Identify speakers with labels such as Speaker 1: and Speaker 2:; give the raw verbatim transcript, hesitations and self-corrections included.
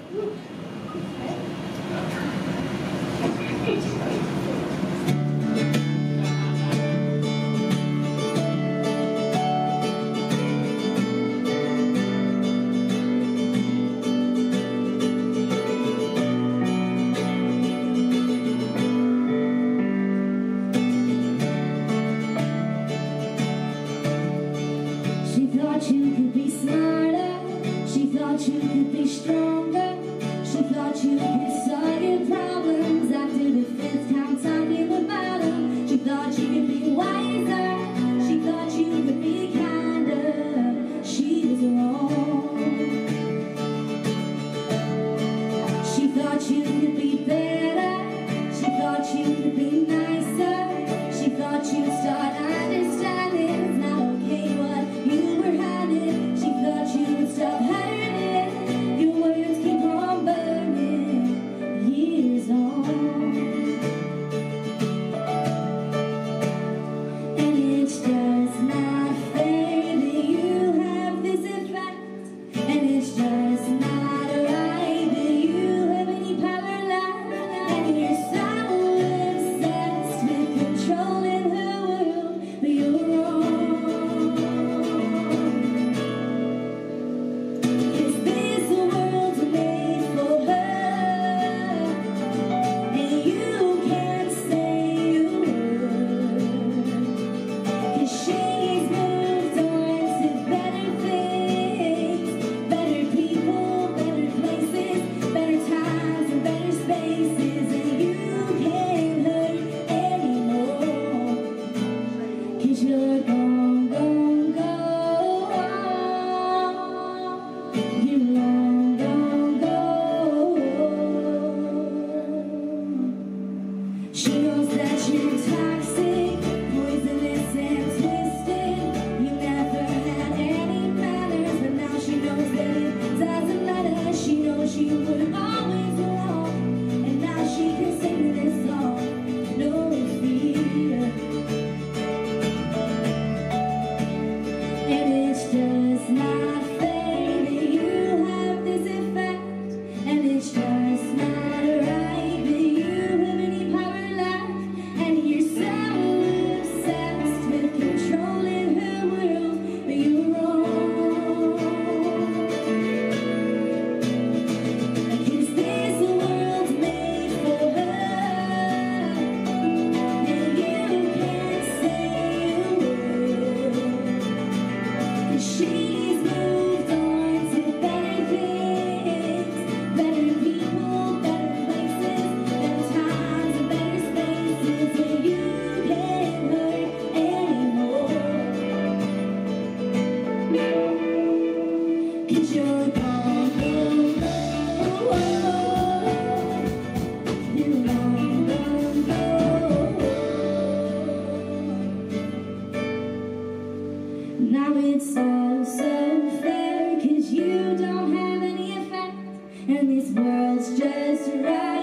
Speaker 1: You could be smarter, she thought you could be stronger, she thought you could solve your problems after the fifth time talking about them. She thought you could be wiser, she thought you could be kinder, she was wrong. She thought you could be better, she thought you could be nicer, she thought you'd start understanding it's not okay what you were having. She thought you would stop hurting, your words keep on burning years on. And it's just not fair that you have this effect, and it's just not right that you have any power left, and you're so obsessed with controlling her world, but you're wrong. You're gone, gone, gone. You're long, gone, gone. She knows that you're toxic, poisonous and twisted. You never had any manners, but now she knows that it doesn't matter. She knows you were always wrong, and now she can sing this song. No fear. And it's just not fair that you have this effect, and it's just not right that you have any power left, and you're so obsessed with controlling her world, but you're wrong. Because this world's made for her, and you can't say a word. She's moved on to better things, better people, better places, better times and better spaces where you can't hurt anymore. Cause you're gone, gone, gone. You're gone, gone, gone. Now it's all so fair, cause you don't have any effect, and this world's just right.